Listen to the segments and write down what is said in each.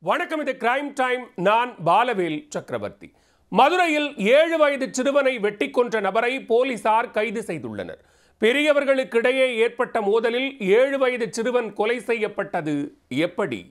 வணக்கம், இது crime time. நான் பாலவேல் சக்கரவர்த்தி. மதுரையில் 7 வயது சிறுவனை வெட்டி கொன்ற நபரை போலீசார் கைது செய்துள்ளனர். பெரியவர்களுக்கிடையே ஏற்பட்ட மோதலில் 7 வயது சிறுவன் கொலை செய்யப்பட்டது எப்படி?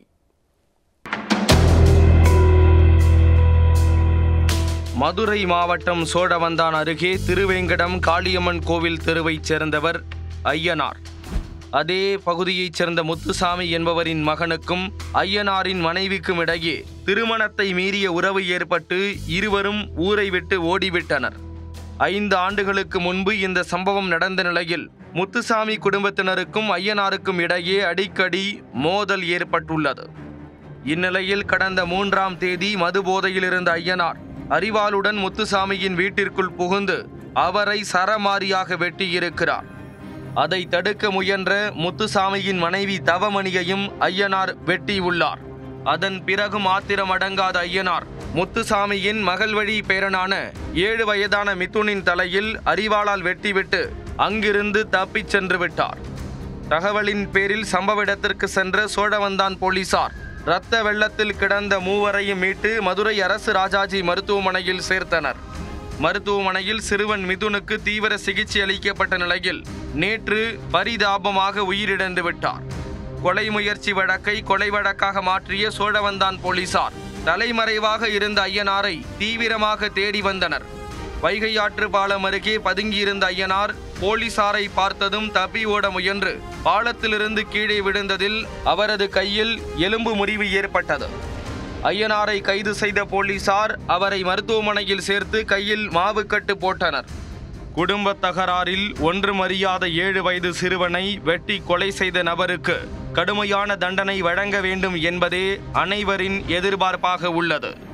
மதுரை மாவட்டம் சோழவந்தான் அருகே திருவேங்கடம் காளியம்மன் கோவில் தெருவைச் சேர்ந்தவர் ஐயனார். அதே பகுதியைச் சேர்ந்த முத்துசாமி என்பவரின் மகனுக்கும் ஐயனாரின் மனைவிக்கும் இடையே திருமணத்தை மீறிய உறவு ஏற்பட்டு இருவரும் ஊரை விட்டு ஓடிவிட்டனர். 5 ஆண்டுகளுக்கு முன்பு இந்த சம்பவம் நடந்த நிலையில் முத்துசாமி குடும்பத்தினருக்கும் ஐயனாருக்கும் இடையே அடிக்கடி மோதல் ஏற்பட்டுள்ளது. இந்நிலையில் கடந்த 3ஆம் தேதி மது போதையில் இருந்த ஐயனார் அரிவாளுடன் முத்துசாமியின் வீட்டிற்குள் புகுந்து அவரை சரமாரியாக வெட்டியிருக்கிறார். அதை தடுக்க முயன்ற முத்துசாமியின் மனைவி தவமணியையும் ஐயனார் வெட்டியுள்ளார். அதன் பிறகும் ஆத்திரம் அடங்காத ஐயனார் முத்துசாமியின் மகள் வழி பேரனான 7 வயதான மிதுனின் தலையில் அரிவாளால் வெட்டிவிட்டு அங்கிருந்து தப்பிச் சென்று விட்டார். தகவலின் பேரில் சம்பவ இடத்திற்கு சென்ற சோழவந்தான் போலீசார் இரத்த வெள்ளத்தில் கிடந்த மூவரையும் மீட்டு மதுரை அரசு ராஜாஜி மருத்துவமனையில் சேர்த்தனர். மருத்துவமனையில் சிறுவன் மிதுனுக்கு தீவிர சிகிச்சை அளிக்கப்பட்ட நிலையில் நேற்று பரிதாபமாக உயிரிழந்து விட்டார். கொலை முயற்சி வழக்கை கொலை வழக்காக மாற்றிய சோழவந்தான் போலீசார் தலைமறைவாக இருந்த ஐயனாரை தீவிரமாக தேடி வந்தனர். வைகை ஆற்று பாலம் அருகே பதுங்கியிருந்த ஐயனார் போலீசாரை பார்த்ததும் தப்பி ஓட முயன்று பாலத்திலிருந்து கீழே விழுந்ததில் அவரது கையில் எலும்பு முறிவு ஏற்பட்டது. ஐயனாரை கைது செய்த போலீசார் அவரை மருத்துவமனையில் சேர்த்து கையில் மாவுக்கட்டு போட்டனர். குடும்ப தகராறில் ஒன்றுமறியாத 7 வயது சிறுவனை வெட்டி கொலை செய்த நபருக்கு கடுமையான தண்டனை வழங்க வேண்டும் என்பதே அனைவரின் எதிர்பார்ப்பாக உள்ளது.